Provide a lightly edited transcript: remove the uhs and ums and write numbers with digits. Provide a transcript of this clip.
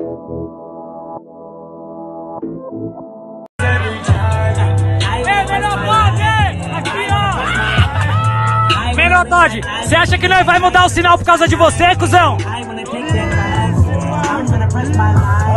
Menor Todd, você acha que nós vai mudar o sinal por causa de você, cuzão?